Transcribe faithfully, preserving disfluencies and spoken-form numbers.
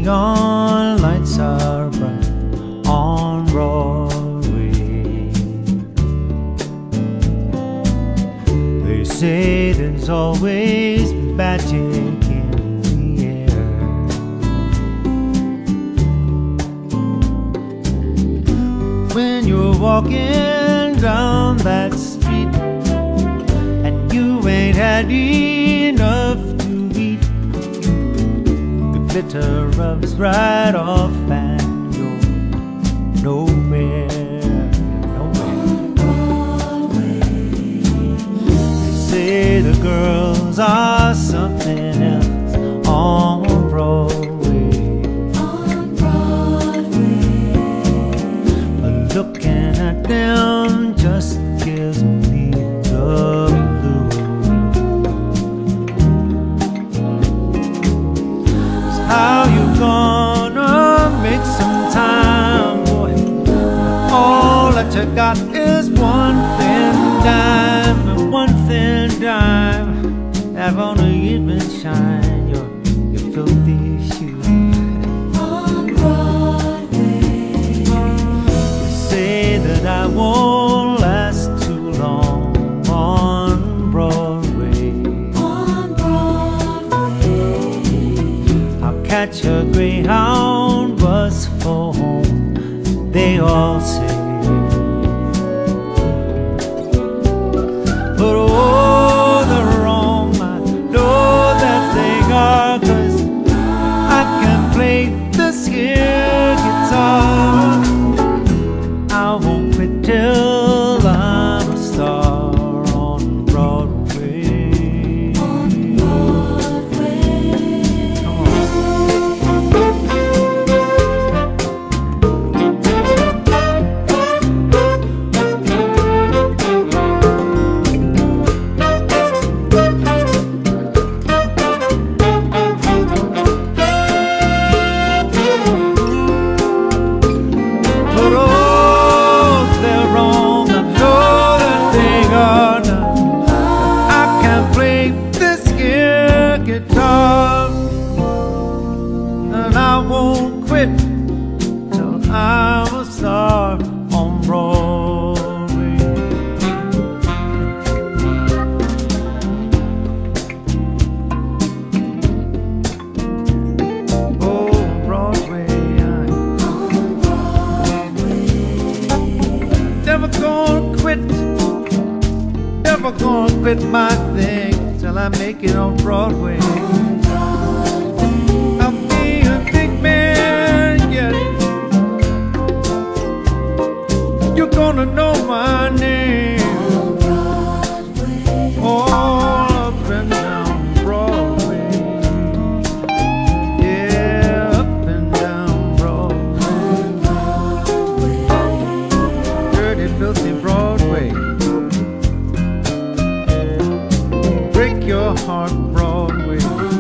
neon lights are bright on Broadway. They say there's always magic in the air. When you're walking down that street and you ain't had enough to eat, the glitter rubs right off and you're nowhere, nowhere. They say the girls are something else on Broadway, on Broadway. but looking at them just gives me the blues. How you gonna make some time, boy? All that you got is one thin dime, and one thin dime that won't even shine your, your filthy shoes. On Broadway, They say that I won't last too long on Broadway. on Broadway. I'll catch a Greyhound bus for home, they all say. But oh, they're wrong, I know that they are, 'cause I can play this here guitar. I won't quit till I'm a star on Broadway. On Broadway. Come on. But oh, they're wrong, I know that they are now. I can play this here guitar, and I won't quit till I'm a star on Broadway. Oh, Broadway, I'm never gonna quit, never gonna quit my thing till I make it on Broadway. I'll be a big man yet. You're gonna know my name all up and down Broadway. Yeah, up and down Broadway. Dirty, filthy Broadway. Break your heart, Broadway.